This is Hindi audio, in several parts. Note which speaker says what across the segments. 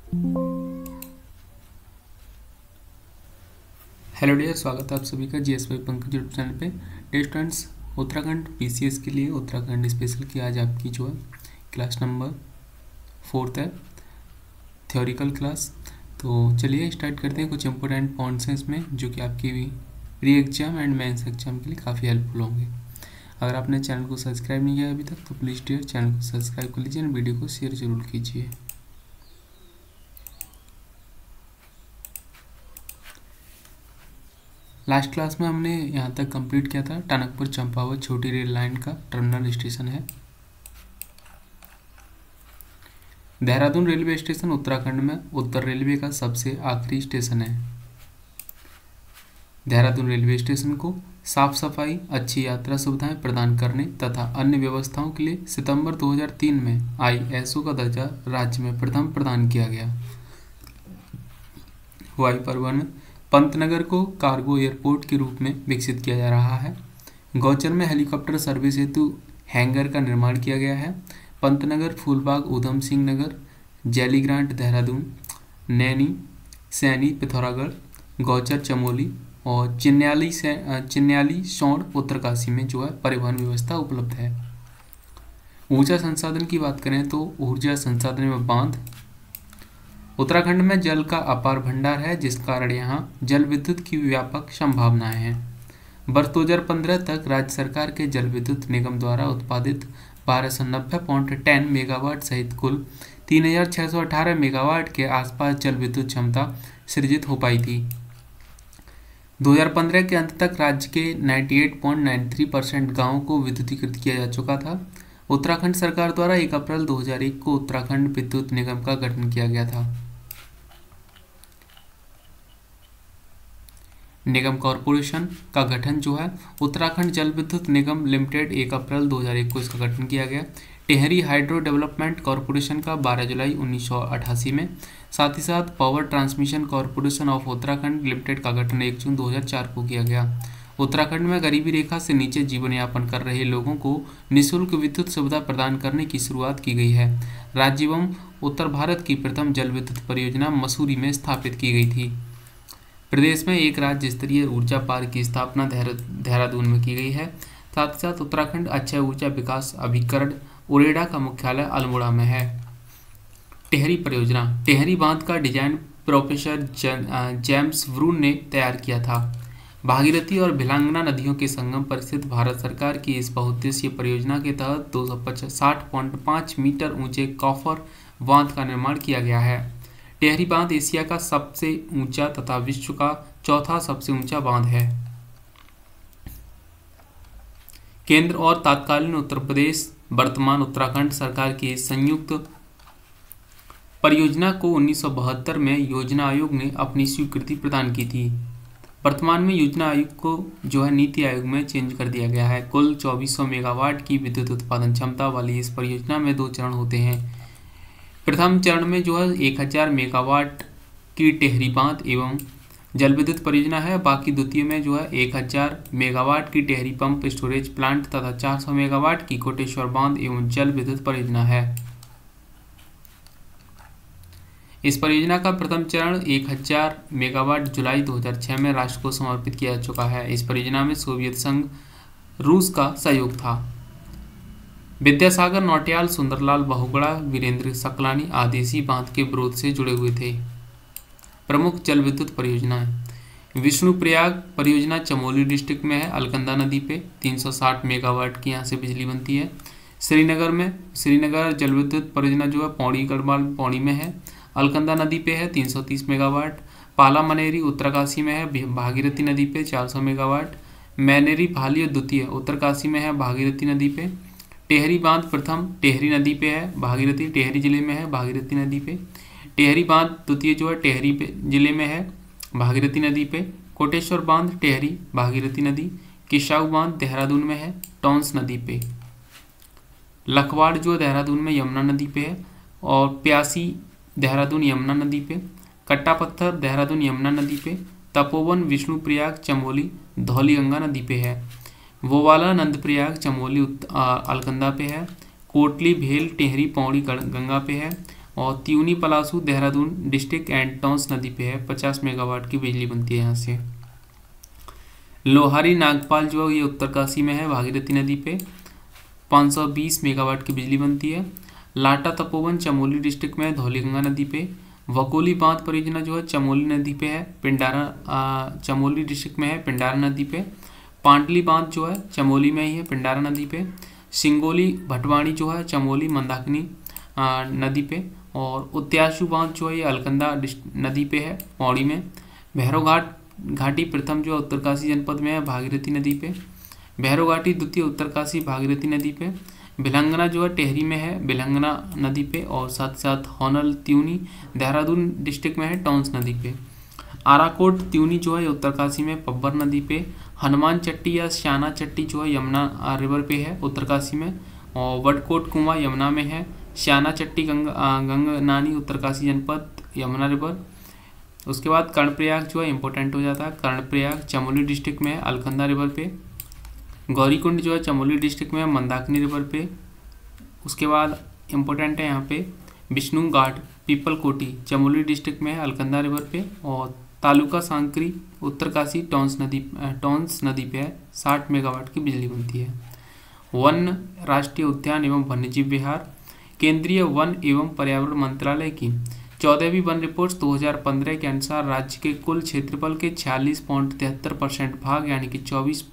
Speaker 1: हेलो डियर, स्वागत है आप सभी का जीएसवाई पंकज यूट्यूब चैनल पे। डियर स्टूडेंट्स, उत्तराखंड पीसीएस के लिए उत्तराखंड स्पेशल की आज आपकी जो है क्लास नंबर 4 है, थ्योरिकल क्लास। तो चलिए स्टार्ट करते हैं। कुछ इंपॉर्टेंट पॉइंट्स हैं इसमें जो कि आपकी pre exam and mains exam के लिए काफ़ी हेल्पफुल होंगे। अगर आपने चैनल को सब्सक्राइब नहीं किया अभी तक तो प्लीज़ डियर चैनल को सब्सक्राइब कर लीजिए और वीडियो को शेयर जरूर कीजिए। लास्ट क्लास में हमने यहाँ तक कंप्लीट किया था। टनकपुर चंपावत छोटी रेल लाइन का टर्मिनल स्टेशन है। देहरादून रेलवे स्टेशन उत्तराखंड में उत्तर रेलवे का सबसे आखिरी स्टेशन है। देहरादून रेलवे स्टेशन को साफ सफाई, अच्छी यात्रा सुविधाएं प्रदान करने तथा अन्य व्यवस्थाओं के लिए सितंबर 2003 में ISO का दर्जा राज्य में प्रथम प्रदान किया गया। हवाई परिवहन पंतनगर को कार्गो एयरपोर्ट के रूप में विकसित किया जा रहा है। गौचर में हेलीकॉप्टर सर्विस हेतु हैंगर का निर्माण किया गया है। पंतनगर, फूलबाग, ऊधम सिंह नगर, जैलीग्रांट देहरादून, नैनी, सैनी पिथौरागढ़, गौचर चमोली और चिन्याली सौड़ उत्तरकाशी में जो है परिवहन व्यवस्था उपलब्ध है। ऊर्जा संसाधन की बात करें तो ऊर्जा संसाधन में बांध। उत्तराखंड में जल का अपार भंडार है, जिस कारण यहाँ जल विद्युत की व्यापक संभावनाएं हैं। वर्ष 2015 तक राज्य सरकार के जल विद्युत निगम द्वारा उत्पादित 1290.10 मेगावाट सहित कुल 3618 मेगावाट के आसपास जल विद्युत क्षमता सृजित हो पाई थी। 2015 के अंत तक राज्य के 98.93% गाँवों को विद्युतीकृत किया जा चुका था। उत्तराखंड सरकार द्वारा 1 अप्रैल 2001 को उत्तराखंड विद्युत निगम का गठन किया गया था। निगम कॉरपोरेशन का गठन जो है उत्तराखंड जल विद्युत निगम लिमिटेड 1 अप्रैल 2001 को इसका गठन किया गया। टेहरी हाइड्रो डेवलपमेंट कॉरपोरेशन का 12 जुलाई 1988 में, साथ ही साथ power transmission corporation of Uttarakhand limited का गठन 1 जून 2004 को किया गया। उत्तराखंड में गरीबी रेखा से नीचे जीवन यापन कर रहे लोगों को निःशुल्क विद्युत सुविधा प्रदान करने की शुरुआत की गई है। राज्य एवं उत्तर भारत की प्रथम जल विद्युत परियोजना मसूरी में स्थापित की गई थी। प्रदेश में एक राज्य स्तरीय ऊर्जा पार्क की स्थापना देहरादून में की गई है। साथ ही साथ उत्तराखंड अक्षय ऊर्जा विकास अभिकरण उरेडा का मुख्यालय अल्मोड़ा में है। टेहरी परियोजना। टेहरी बांध का डिजाइन प्रोफेसर जेम्स व्रून ने तैयार किया था। भागीरथी और भिलांगना नदियों के संगम पर स्थित भारत सरकार की इस बहुउद्देशीय परियोजना के तहत 260.5 मीटर ऊंचे कॉफर बांध का निर्माण किया गया है। टेहरी बांध एशिया का सबसे ऊंचा तथा विश्व का चौथा सबसे ऊंचा बांध है। केंद्र और तत्कालीन उत्तर प्रदेश वर्तमान उत्तराखंड सरकार की संयुक्त परियोजना को 1972 में योजना आयोग ने अपनी स्वीकृति प्रदान की थी। वर्तमान में योजना आयोग को जो है नीति आयोग में चेंज कर दिया गया है। कुल 2400 मेगावाट की विद्युत उत्पादन क्षमता वाली इस परियोजना में 2 चरण होते हैं। प्रथम चरण में जो है 1000 मेगावाट की टेहरी बांध एवं जल विद्युत परियोजना है। बाकी द्वितीय में जो है 1000 मेगावाट की टेहरी पंप स्टोरेज प्लांट तथा 400 मेगावाट की कोटेश्वर बांध एवं जल विद्युत परियोजना है। इस परियोजना का प्रथम चरण 1000 मेगावाट जुलाई 2006 में राष्ट्र को समर्पित किया जा चुका है। इस परियोजना में सोवियत संघ, रूस का सहयोग था। विद्यासागर नौटियाल, सुंदरलाल बहुगुणा, वीरेंद्र सकलानी आदि इसी बांध के विरोध से जुड़े हुए थे। प्रमुख जल विद्युत परियोजनाएं। विष्णुप्रयाग परियोजना चमोली डिस्ट्रिक्ट में है। अलकनंदा नदी पे 360 मेगावाट की यहाँ से बिजली बनती है। श्रीनगर जल विद्युत परियोजना जो है पौड़ी गढ़वाल पौड़ी में है। अलकनंदा नदी पे है 330 मेगावाट। पाला मनेरी उत्तरकाशी में है। भागीरथी नदी पे 400 मेगावाट। मैनेरी भाली द्वितीय उत्तरकाशी में है भागीरथी नदी पे। टेहरी बांध प्रथम टेहरी नदी पे है। भागीरथी टेहरी जिले में है भागीरथी नदी पे। टेहरी बांध द्वितीय जो है टेहरी जिले में है भागीरथी नदी पे। कोटेश्वर बांध टेहरी भागीरथी नदी। किसाऊ बांध देहरादून में है टॉन्स नदी पे। लखवाड़ जो देहरादून में यमुना नदी पे है और प्यासी देहरादून यमुना नदी पे। कट्टा पत्थर देहरादून यमुना नदी पे। तपोवन विष्णुप्रयाग चमोली धौलीगंगा नदी पे है। वोवाला नंदप्रयाग चमोली अलकनंदा पे है। कोटली भेल टेहरी पौड़ी गंगा पे है। और त्यूनी पलासू देहरादून डिस्ट्रिक्ट एंड टॉन्स नदी पे है, 50 मेगावाट की बिजली बनती है यहाँ से। लोहारी नागपाल जो है ये उत्तरकाशी में है, भागीरथी नदी पे 520 मेगावाट की बिजली बनती है। लाटा तपोवन चमोली डिस्ट्रिक्ट में है, धौलीगंगा नदी पे। वकोली बांध परियोजना जो है चमोली नदी पे है, पिंडारा चमोली डिस्ट्रिक्ट में है, पिंडारा नदी पे। पांडली बांध जो है चमोली में ही है, पिंडारा नदी पे। सिंगोली भटवाणी जो है चमोली मंदाकिनी नदी पे। और उत्याशु बांध जो है ये अलकंदा नदी पे है, पौड़ी में। भैरव घाटी प्रथम जो है उत्तरकाशी जनपद में है, भागीरथी नदी पे। भैरव घाटी द्वितीय उत्तरकाशी भागीरथी नदी पे। भिलंगना जो है टेहरी में है, भिलंगना नदी पे। और साथ साथ होनल त्यूनी देहरादून डिस्ट्रिक्ट में है, टॉन्स नदी पे। आराकोट त्यूनी जो है उत्तरकाशी में, पब्बर नदी पे। हनुमान चट्टी या श्याना चट्टी जो है यमुना रिवर पे है, उत्तरकाशी में। और वडकोट कुआं यमुना में है। श्याना चट्टी गंगनानी उत्तरकाशी जनपद, यमुना रिवर। उसके बाद कर्णप्रयाग जो है इंपॉर्टेंट हो जाता है, कर्णप्रयाग चमोली डिस्ट्रिक्ट में है, अलकंदा रिवर पे। गौरीकुंड जो है चमोली डिस्ट्रिक्ट में है, मंदाकिनी रिवर पे। उसके बाद इम्पोर्टेंट है यहाँ पे विष्णु घाट पीपल कोटी चमोली डिस्ट्रिक्ट में है, अलकंदा रिवर पे। और तालुका सांकरी उत्तरकाशी टॉन्स नदी पे है, 60 मेगावाट की बिजली बनती है। वन राष्ट्रीय उद्यान एवं वन्यजीव विहार। केंद्रीय वन एवं पर्यावरण मंत्रालय की 14वीं वन रिपोर्ट 2015 के अनुसार राज्य के कुल क्षेत्रफल के 46.73% भाग यानी कि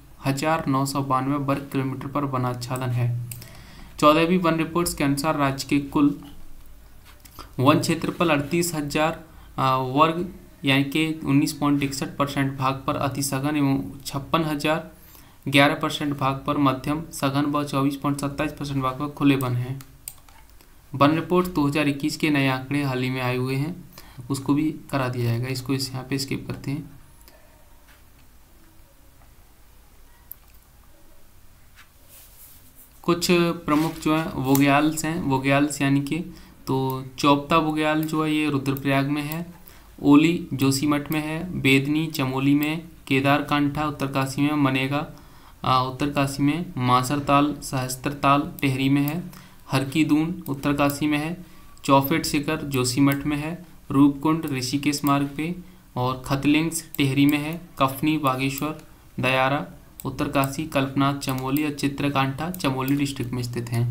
Speaker 1: 24,992 वर्ग किलोमीटर पर वनाच्छादन है। 14वीं वन रिपोर्ट्स के अनुसार राज्य के कुल वन क्षेत्रफल 38,000 वर्ग यानी कि 19.61% भाग पर अति सघन एवं 56,000 11% भाग पर मध्यम सघन व 24.27% भाग पर खुले वन हैं। वन रिपोर्ट 2021 के नए आंकड़े हाल ही में आए हुए हैं, उसको भी करा दिया जाएगा। इसको यहाँ पे स्किप करते हैं। कुछ प्रमुख जो है वोग्याल्स हैं, वोग्याल्स यानी कि तो चौपता वोग्याल जो है ये रुद्रप्रयाग में है। ओली जोशीमठ में है। बेदनी चमोली में। केदारकांठा उत्तरकाशी में। मनेगा उत्तरकाशी में। मासरताल सहस्त्रताल टेहरी में है। हरकीदून उत्तरकाशी में है। चौफेट शिखर जोशीमठ में है। रूपकुंड ऋषिकेश मार्ग पे। और खतलिंग्स टेहरी में है। कफनी बागेश्वर दयारा उत्तरकाशी। कल्पनाथ चमोली और चित्रकांठा चमोली डिस्ट्रिक्ट में स्थित हैं।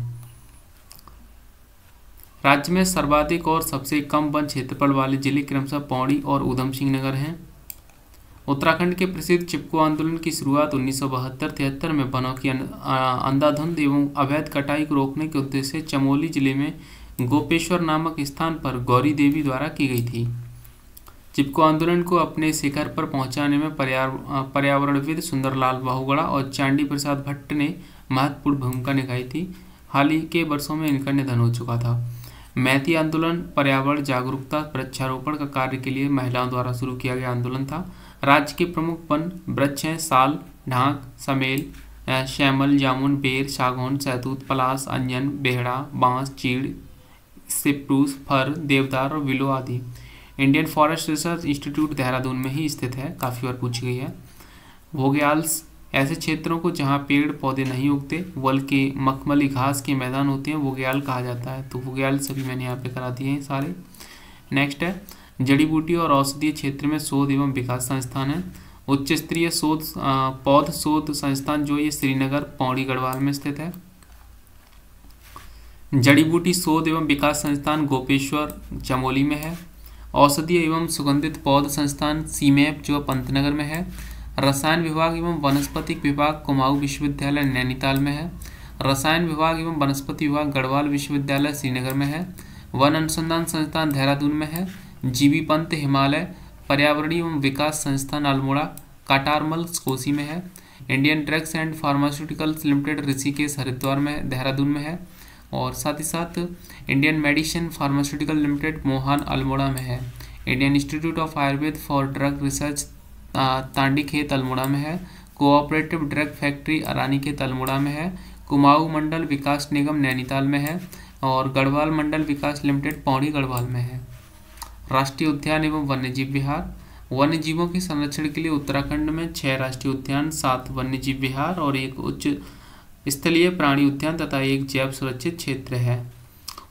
Speaker 1: राज्य में सर्वाधिक और सबसे कम वन क्षेत्रफल वाले जिले क्रमशः पौड़ी और उधम सिंह नगर हैं। उत्तराखंड के प्रसिद्ध चिपको आंदोलन की शुरुआत 1972-73 में वनों की अंधाधुंध एवं अवैध कटाई को रोकने के उद्देश्य से चमोली जिले में गोपेश्वर नामक स्थान पर गौरी देवी द्वारा की गई थी। चिपको आंदोलन को अपने शिखर पर पहुंचाने में पर्यावरणविद सुंदरलाल बहुगुणा और चांडी प्रसाद भट्ट ने महत्वपूर्ण भूमिका निभाई थी। हाल ही के वर्षों में इनका निधन हो चुका था। मैती आंदोलन पर्यावरण जागरूकता वृक्षारोपण का कार्य के लिए महिलाओं द्वारा शुरू किया गया आंदोलन था। राज्य के प्रमुख वन वृक्ष हैं साल, ढाक, समेल, श्यामल, जामुन, बेर, सागौन, सहतूत, पलास, अंजन, बेहड़ा, बांस, चीड़, सिप्रूस, फर, देवदार और विलो आदि। Indian forest research institute Dehradun में ही स्थित है, काफ़ी बार पूछी गई है। वोग्याल्स ऐसे क्षेत्रों को जहाँ पेड़ पौधे नहीं उगते बल्कि मखमली घास के मैदान होते हैं वोग्याल कहा जाता है। तो वोग्याल सभी मैंने यहाँ पे करा दिए हैं सारे। नेक्स्ट है जड़ी बूटी और औषधीय क्षेत्र में शोध एवं विकास संस्थान है। उच्च स्तरीय पौध शोध संस्थान जो ये श्रीनगर पौड़ी गढ़वाल में स्थित है। जड़ी बूटी शोध एवं विकास संस्थान गोपेश्वर चमोली में है। औषधीय एवं सुगंधित पौध संस्थान सीमैप जो पंतनगर में है। रसायन विभाग एवं वनस्पतिक विभाग कुमाऊं विश्वविद्यालय नैनीताल में है। रसायन विभाग एवं वनस्पति विभाग गढ़वाल विश्वविद्यालय श्रीनगर में है। वन अनुसंधान संस्थान देहरादून में है। जीबी पंत हिमालय पर्यावरणीय एवं विकास संस्थान अल्मोड़ा काटारमल कोसी में है। Indian drugs and pharmaceuticals limited Rishikesh Haridwar में देहरादून में है। और साथ ही साथ Indian medicine pharmaceutical limited Mohan Almora में है। Indian institute of Ayurveda for drug research Tandikhet Almora में है। Cooperative drug factory Ranikhet Almora में है। कुमाऊं मंडल विकास निगम नैनीताल में है। और गढ़वाल मंडल विकास लिमिटेड पौड़ी गढ़वाल में है। राष्ट्रीय उद्यान एवं वन्यजीव विहार। वन्य जीवों के संरक्षण के लिए उत्तराखंड में 6 राष्ट्रीय उद्यान, 7 वन्यजीव विहार और 1 उच्च स्थलीय प्राणी उद्यान तथा 1 जैव सुरक्षित क्षेत्र है।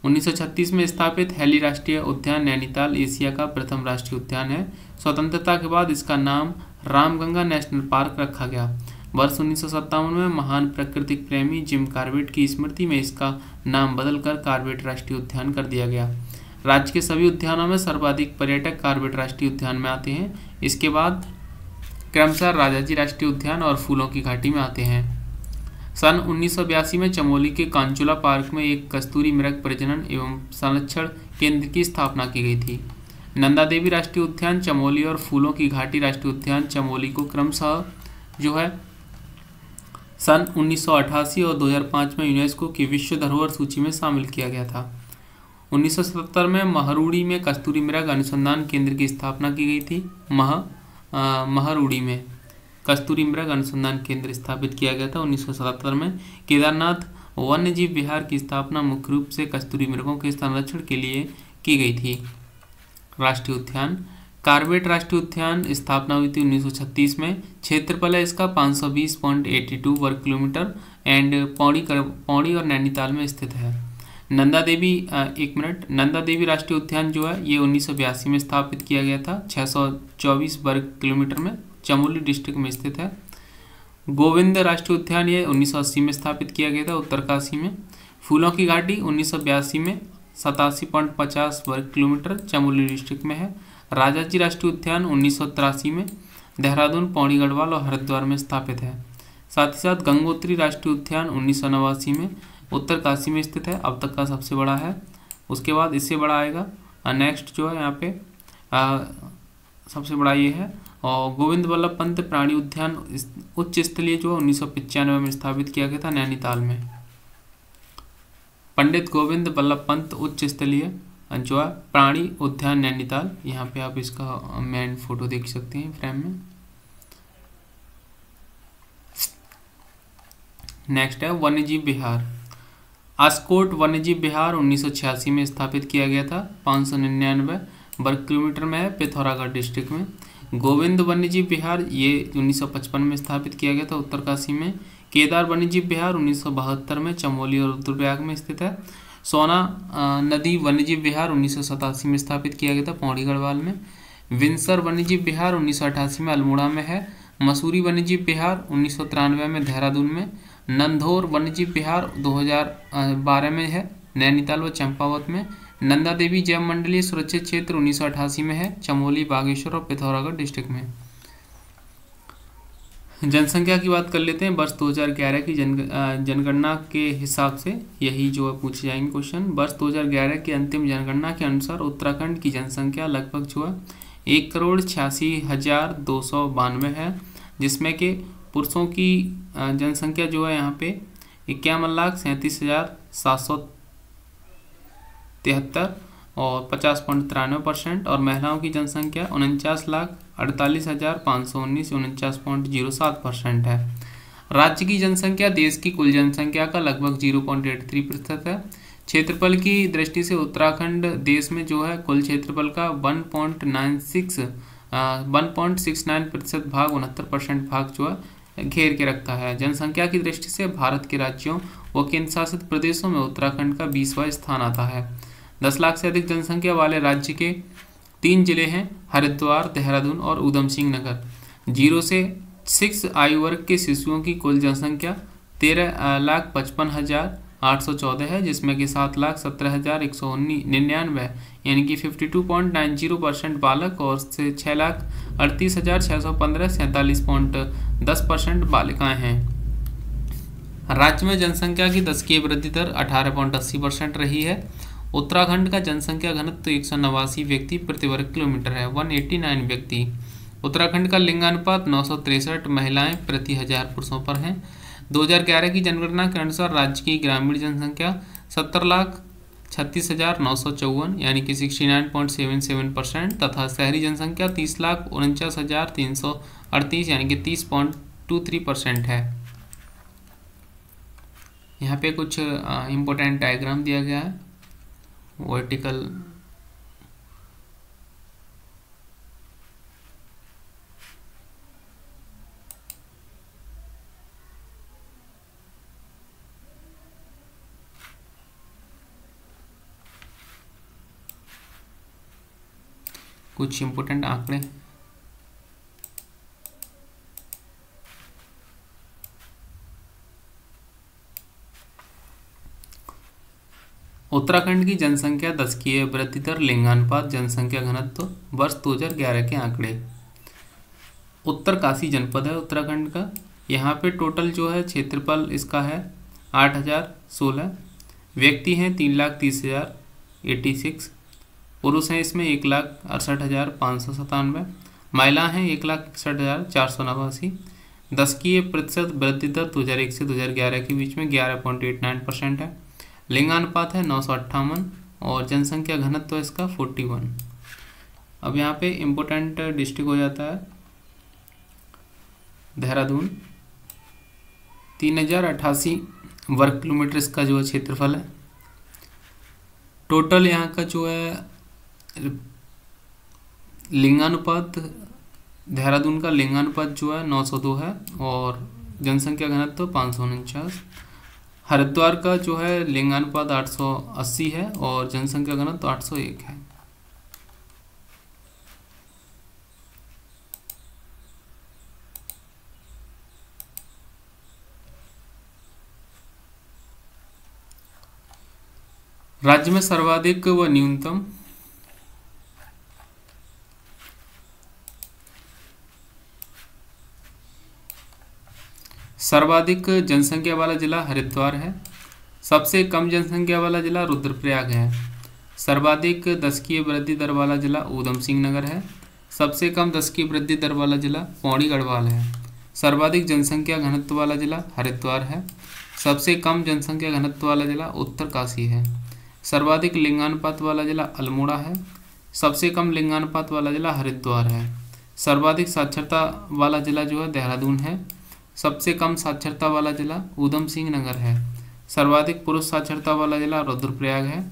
Speaker 1: 1936 में स्थापित हैली राष्ट्रीय उद्यान नैनीताल एशिया का प्रथम राष्ट्रीय उद्यान है। स्वतंत्रता के बाद इसका नाम रामगंगा नेशनल पार्क रखा गया। वर्ष 1957 में महान प्रकृतिक प्रेमी जिम कॉर्बेट की स्मृति में इसका नाम बदलकर कॉर्बेट राष्ट्रीय उद्यान कर दिया गया। राज्य के सभी उद्यानों में सर्वाधिक पर्यटक कॉर्बेट राष्ट्रीय उद्यान में आते हैं। इसके बाद क्रमशः राजाजी राष्ट्रीय उद्यान और फूलों की घाटी में आते हैं। सन 1982 में चमोली के कांचुला पार्क में एक कस्तूरी मृग प्रजनन एवं संरक्षण केंद्र की स्थापना की गई थी। नंदा देवी राष्ट्रीय उद्यान चमोली और फूलों की घाटी राष्ट्रीय उद्यान चमोली को क्रमशः जो है सन 1988 और 2005 में यूनेस्को की विश्व धरोहर सूची में शामिल किया गया था। 1977 में महरूड़ी में कस्तूरी मृग अनुसंधान केंद्र की स्थापना की गई थी। महरूड़ी में कस्तूरी मृग अनुसंधान केंद्र स्थापित किया गया था 1977 में। केदारनाथ वन्य जीव विहार की स्थापना मुख्य रूप से कस्तूरी मृगों के संरक्षण के लिए की गई थी। राष्ट्रीय उद्यान कॉर्बेट राष्ट्रीय उद्यान स्थापना हुई थी 1936 में। क्षेत्रफल है इसका 520.82 वर्ग किलोमीटर एंड पौड़ी और नैनीताल में स्थित है। नंदा देवी राष्ट्रीय उद्यान जो है ये 1982 में स्थापित किया गया था। 624 वर्ग किलोमीटर में चमोली डिस्ट्रिक्ट में स्थित है। गोविंद राष्ट्रीय उद्यान ये 1980 में स्थापित किया गया था उत्तरकाशी में। फूलों की घाटी 1982 में 87.50 वर्ग किलोमीटर चमोली डिस्ट्रिक्ट में है। राजाजी राष्ट्रीय उद्यान 1983 में देहरादून, पौड़ी गढ़वाल और हरिद्वार में स्थापित है। साथ ही साथ गंगोत्री राष्ट्रीय उद्यान 1989 में उत्तरकाशी में स्थित है, अब तक का सबसे बड़ा है। उसके बाद इससे बड़ा आएगा नेक्स्ट जो है यहाँ पे सबसे बड़ा ये है। और गोविंद वल्लभ पंत प्राणी उद्यान उच्च स्तरीय जो 1995 में स्थापित किया गया था नैनीताल में। पंडित गोविंद वल्लभ पंत उच्च स्तरीय जो है प्राणी उद्यान नैनीताल, यहाँ पे आप इसका मेन फोटो देख सकते हैं फ्रेम में। नेक्स्ट है वन्यजीव विहार। आस्कोट वन्यजीव विहार 1986 में स्थापित किया गया था। 599 वर्ग किलोमीटर में है, पिथौरागढ़ डिस्ट्रिक्ट में। गोविंद वन्यजीव विहार ये 1955 में स्थापित किया गया था उत्तरकाशी में। केदार वन्यजीव विहार 1972 में चमोली और रुद्रप्रयाग में स्थित है। सोना नदी वन्यजीव विहार 1987 में स्थापित किया गया था पौड़ी गढ़वाल में। विंसर वन्यजीव विहार 1988 में अल्मोड़ा में है। मसूरी वन्यजीव विहार 1993 में देहरादून में। नंदौर वन्यजीव विहार 2012 में है नैनीताल व चंपावत में। नंदा देवी जैव मंडलीय सुरक्षित क्षेत्र 1988 में है चमोली, बागेश्वर और पिथौरागढ़ डिस्ट्रिक्ट में। जनसंख्या की बात कर लेते हैं। वर्ष 2011 की जनगणना के हिसाब से यही जो है पूछे जाएंगे क्वेश्चन। वर्ष 2011 की अंतिम जनगणना के अनुसार उत्तराखंड की जनसंख्या लगभग जो है 1,86,292 है, जिसमें कि पुरुषों की जनसंख्या जो है यहाँ पे 51,37,773 और 50.93% और महिलाओं की जनसंख्या 49,48,519 49.07% है। राज्य की जनसंख्या देश की कुल जनसंख्या का लगभग 0.83% है। क्षेत्रफल की दृष्टि से उत्तराखंड देश में जो है कुल क्षेत्रफल का 1.69% भाग 69% भाग जो है घेर के रखता है। जनसंख्या की दृष्टि से भारत के राज्यों व केंद्र शासित प्रदेशों में उत्तराखंड का 20वां स्थान आता है। 10 लाख से अधिक जनसंख्या वाले राज्य के 3 जिले हैं, हरिद्वार, देहरादून और उधम सिंह नगर। 0 से 6 आयु वर्ग के शिशुओं की कुल जनसंख्या 13,55,814 है, जिसमें कि 7,17,199 यानी कि 52.90% बालक और 6,38,615 47.10% बालिकाएं हैं। राज्य में जनसंख्या की दशकीय वृद्धि दर 18.80% रही है। उत्तराखंड का जनसंख्या घनत्व 189 व्यक्ति प्रति वर्ग किलोमीटर है, 189 व्यक्ति। उत्तराखंड का लिंगानुपात 963 महिलाएं प्रति 1000 पुरुषों पर हैं। 2011 की जनगणना के अनुसार राज्य की ग्रामीण जनसंख्या 70,36,954 यानी कि 69.77% तथा शहरी जनसंख्या 30,49,338 यानी कि 30.23% है। यहाँ पे कुछ इम्पोर्टेंट डायग्राम दिया गया है। वर्टिकल कुछ इंपोर्टेंट आंकड़े। उत्तराखंड की जनसंख्या दशकीय वृद्धि दर लिंगानुपात जनसंख्या घनत्व वर्ष 2011 के आंकड़े। उत्तरकाशी जनपद है उत्तराखंड का। यहाँ पे टोटल जो है क्षेत्रफल इसका है 8016। व्यक्ति हैं 3,30,086। पुरुष हैं इसमें 1,68,597। महिला हैं 1,61,489। दशकीय प्रतिशत वृद्धि दर 2001 से 2011 के बीच में 11.89% है। लिंगानुपात है 958 और जनसंख्या घनत्व इसका 41। अब यहाँ पे इम्पोर्टेंट डिस्ट्रिक्ट हो जाता है देहरादून। 3088 वर्ग किलोमीटर इसका जो है क्षेत्रफल है। टोटल यहाँ का जो है लिंगानुपात, देहरादून का लिंगानुपात जो है 902 है और जनसंख्या घनत्व 549। हरिद्वार का जो है लिंगानुपात 880 है और जनसंख्या घनत्व 801 है। राज्य में सर्वाधिक व न्यूनतम। सर्वाधिक जनसंख्या वाला जिला हरिद्वार है। सबसे कम जनसंख्या वाला जिला रुद्रप्रयाग है। सर्वाधिक दशकीय वृद्धि दर वाला जिला ऊधम सिंह नगर है। सबसे कम दशकीय वृद्धि दर वाला जिला पौड़ी गढ़वाल है। सर्वाधिक जनसंख्या घनत्व वाला जिला हरिद्वार है। सबसे कम जनसंख्या घनत्व वाला जिला उत्तरकाशी है। सर्वाधिक लिंगानुपात वाला जिला अल्मोड़ा है। सबसे कम लिंगानुपात वाला जिला हरिद्वार है। सर्वाधिक साक्षरता वाला जिला जो है देहरादून है। सबसे कम साक्षरता वाला जिला ऊधम सिंह नगर है। सर्वाधिक पुरुष साक्षरता वाला जिला रुद्रप्रयाग है।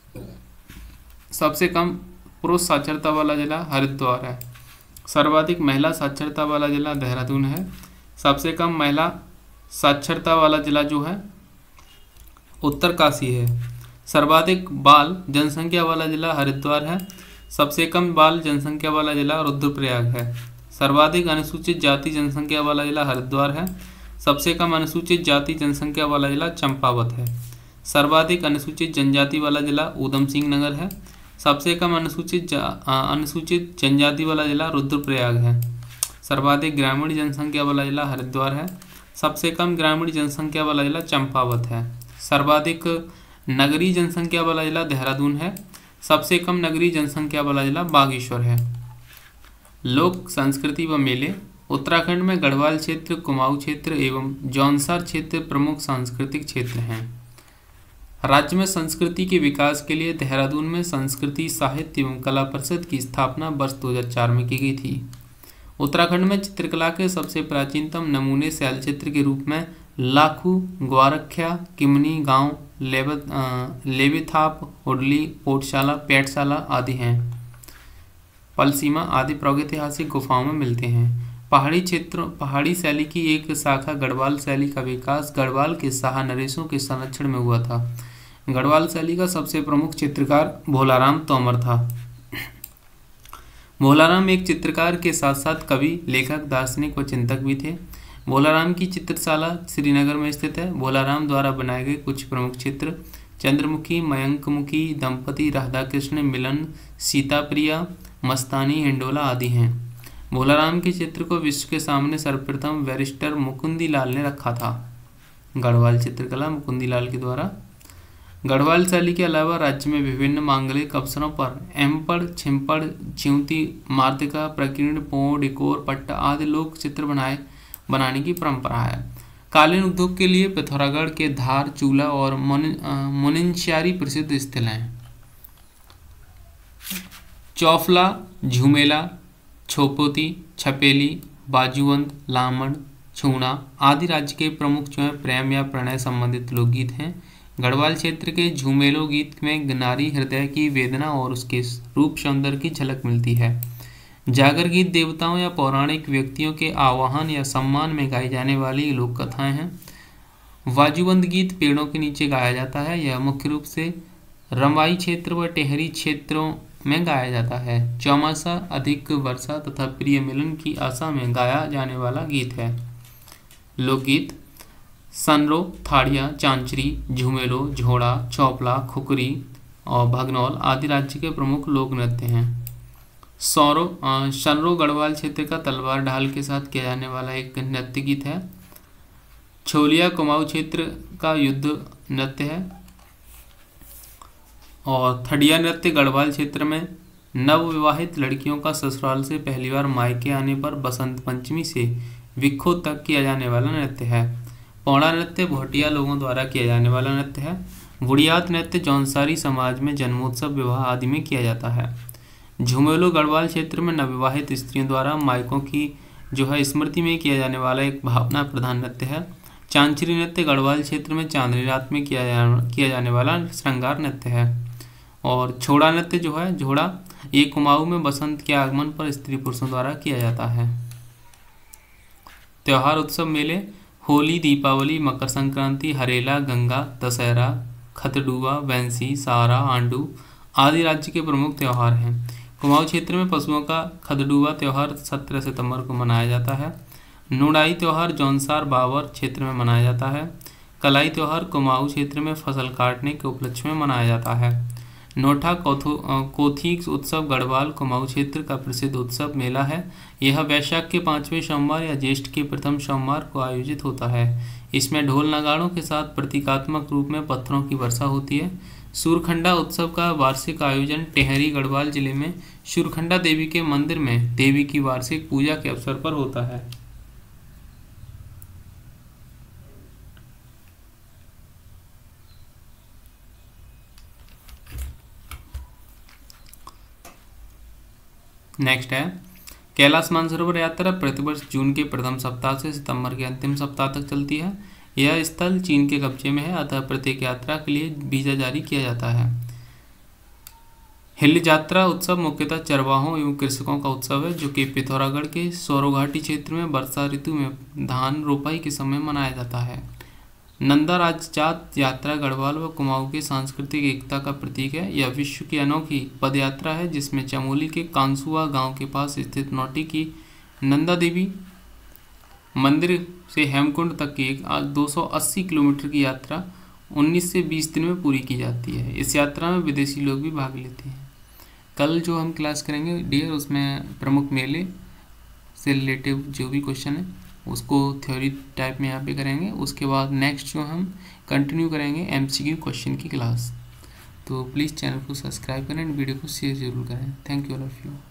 Speaker 1: सबसे कम पुरुष साक्षरता वाला जिला हरिद्वार है। सर्वाधिक महिला साक्षरता वाला जिला देहरादून है। सबसे कम महिला साक्षरता वाला जिला जो है उत्तरकाशी है। सर्वाधिक बाल जनसंख्या वाला जिला हरिद्वार है। सबसे कम बाल जनसंख्या वाला जिला रुद्रप्रयाग है। सर्वाधिक अनुसूचित जाति जनसंख्या वाला जिला हरिद्वार है। सबसे कम अनुसूचित जाति जनसंख्या वाला जिला चंपावत है। सर्वाधिक अनुसूचित जनजाति वाला जिला ऊधम सिंह नगर है। सबसे कम अनुसूचित जनजाति वाला जिला रुद्रप्रयाग है। सर्वाधिक ग्रामीण जनसंख्या वाला जिला हरिद्वार है। सबसे कम ग्रामीण जनसंख्या वाला जिला चंपावत है। सर्वाधिक नगरीय जनसंख्या वाला जिला देहरादून है। सबसे कम नगरीय जनसंख्या वाला जिला बागेश्वर है। लोक संस्कृति व मेले। उत्तराखंड में गढ़वाल क्षेत्र, कुमाऊं क्षेत्र एवं जौनसार क्षेत्र प्रमुख सांस्कृतिक क्षेत्र हैं। राज्य में संस्कृति के विकास के लिए देहरादून में संस्कृति, साहित्य एवं कला परिषद की स्थापना वर्ष 2004 में की गई थी। उत्तराखंड में चित्रकला के सबसे प्राचीनतम नमूने शैल चित्र के रूप में लाखू, ग्वारख्या, किमनी गांव, लेविथाप, हुडली, पोटशाला, पेटशाला आदि हैं। पलसीमा आदि प्रागैतिहासिक गुफाओं में मिलते हैं। पहाड़ी शैली की एक शाखा गढ़वाल शैली का विकास गढ़वाल के शाह नरेशों के संरक्षण में हुआ था। गढ़वाल शैली का सबसे प्रमुख चित्रकार भोलाराम तोमर था। भोलाराम एक चित्रकार के साथ साथ कवि, लेखक, दार्शनिक व चिंतक भी थे। भोलाराम की चित्रशाला श्रीनगर में स्थित है। भोलाराम द्वारा बनाए गए कुछ प्रमुख चित्र चंद्रमुखी, मयंकमुखी दंपति, राधाकृष्ण मिलन, सीता प्रिया, मस्तानी, हिंडोला आदि हैं। भोलाराम के चित्र को विश्व के सामने सर्वप्रथम बैरिस्टर मुकुंदी लाल ने रखा था। गढ़वाल चित्रकला मुकुंदी लाल के द्वारा। गढ़वाल शैली के अलावा राज्य में विभिन्न मांगलिक अवसरों पर एम्पड़, छिंपड़, च्यूती, मार्तिका, प्रकीर्ण, पों, डिकोर, पट्टा आदि लोक चित्र बनाने की परंपरा है। कालीन उद्योग के लिए पिथौरागढ़ के धार, चूला और मुनिनश्यारी प्रसिद्ध स्थल हैं। चौफला, झूमेला, छोपोती, छपेली, बाजूवंत, लामण, छूना आदि राज्य के प्रमुख जो है प्रेम या प्रणय संबंधित लोकगीत हैं। गढ़वाल क्षेत्र के झूमेलो गीत में नारी हृदय की वेदना और उसके रूप सौंदर्य की झलक मिलती है। जागर गीत देवताओं या पौराणिक व्यक्तियों के आवाहन या सम्मान में गाई जाने वाली लोक कथाएं हैं। बाजूबंद गीत पेड़ों के नीचे गाया जाता है। यह मुख्य रूप से रमाई क्षेत्र व टेहरी क्षेत्रों में गाया जाता है। चौमासा अधिक वर्षा तथा प्रिय मिलन की आशा में गाया जाने वाला गीत है। लोकगीत सनरो, थाड़िया, चांचरी, झुमेलो, झोड़ा, चौपला, खुकरी और भगनौल आदि राज्य के प्रमुख लोक नृत्य हैं। सनरो गढ़वाल क्षेत्र का तलवार ढाल के साथ किया जाने वाला एक नृत्य गीत है। छोलिया कुमाऊं क्षेत्र का युद्ध नृत्य है। और थड़िया नृत्य गढ़वाल क्षेत्र में नवविवाहित लड़कियों का ससुराल से पहली बार मायके आने पर बसंत पंचमी से विखो तक किया जाने वाला नृत्य है। पौड़ा नृत्य भोटिया लोगों द्वारा किया जाने वाला नृत्य है। बुढ़ियात नृत्य जौनसारी समाज में जन्मोत्सव, विवाह आदि में किया जाता है। झुमेलो गढ़वाल क्षेत्र में नवविवाहित स्त्रियों द्वारा मायकों की स्मृति में किया जाने वाला एक भावना प्रधान नृत्य है। चांचरी नृत्य गढ़वाल क्षेत्र में चांदनी रात में किया जाने वाला श्रृंगार नृत्य है। और छोड़ा नृत्य झोड़ा ये कुमाऊं में बसंत के आगमन पर स्त्री पुरुषों द्वारा किया जाता है। त्योहार उत्सव मेले होली, दीपावली, मकर संक्रांति, हरेला, गंगा, दशहरा, खतडुआ, वैंसी, सारा, आंडू आदि राज्य के प्रमुख त्यौहार हैं। कुमाऊं क्षेत्र में पशुओं का खतडुआ त्यौहार 17 सितंबर को मनाया जाता है। नुड़ाई त्यौहार जौनसार बावर क्षेत्र में मनाया जाता है। कलाई त्यौहार कुमाऊं क्षेत्र में फसल काटने के उपलक्ष्य में मनाया जाता है। नोठा कोथी उत्सव गढ़वाल कुमाऊं क्षेत्र का प्रसिद्ध उत्सव मेला है। यह वैशाख के 5वें सोमवार या ज्येष्ठ के प्रथम सोमवार को आयोजित होता है। इसमें ढोल नगाड़ों के साथ प्रतीकात्मक रूप में पत्थरों की वर्षा होती है। सूरखंडा उत्सव का वार्षिक आयोजन टेहरी गढ़वाल जिले में सूरखंडा देवी के मंदिर में देवी की वार्षिक पूजा के अवसर पर होता है। नेक्स्ट है कैलाश मानसरोवर यात्रा प्रतिवर्ष जून के प्रथम सप्ताह से सितंबर के अंतिम सप्ताह तक चलती है। यह स्थल चीन के कब्जे में है, अतः प्रत्येक यात्रा के लिए वीजा जारी किया जाता है। हिल यात्रा उत्सव मुख्यतः चरवाहों एवं कृषकों का उत्सव है, जो कि पिथौरागढ़ के सौरोघाटी क्षेत्र में वर्षा ऋतु में धान रोपाई के समय मनाया जाता है। नंदा राजजात यात्रा गढ़वाल व कुमाऊं की सांस्कृतिक एकता का प्रतीक है। यह विश्व की अनोखी पदयात्रा है, जिसमें चमोली के कांसुआ गांव के पास स्थित नौटी की नंदा देवी मंदिर से हेमकुंड तक की 280 किलोमीटर की यात्रा 19 से 20 दिन में पूरी की जाती है। इस यात्रा में विदेशी लोग भी भाग लेते हैं। कल जो हम क्लास करेंगे डियर, उसमें प्रमुख मेले से रिलेटिव जो भी क्वेश्चन है उसको थ्योरी टाइप में यहाँ पे करेंगे। उसके बाद नेक्स्ट जो हम कंटिन्यू करेंगे MCQ क्वेश्चन की क्लास। तो प्लीज़ चैनल को सब्सक्राइब करें एंड वीडियो को शेयर जरूर करें। Thank you all of you.